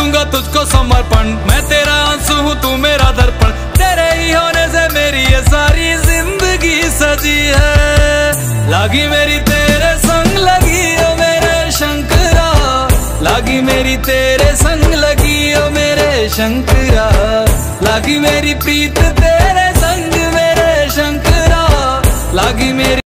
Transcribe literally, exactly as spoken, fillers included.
दूंगा तुझको समर्पण, मैं तेरा आंसू हूँ तू मेरा दर्पण, तेरे ही होने से मेरी ये सारी जिंदगी सजी है। लागी मेरी तेरे संग लगी ओ मेरे शंकरा, लागी मेरी तेरे संग लगी ओ मेरे शंकरा, लागी मेरी प्रीत तेरे संग मेरे शंकरा, लागी मेरी